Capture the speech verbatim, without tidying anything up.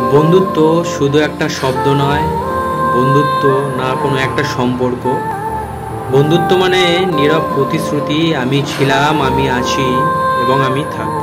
বন্ধুত্ব শুধু একটা শব্দ নয়, বন্ধুত্ব না কোনো একটা সম্পর্ক। বন্ধুত্ব মানে নীরব প্রতিশ্রুতি, আমি ছিলাম, আমি আছি এবং আমি থাকব।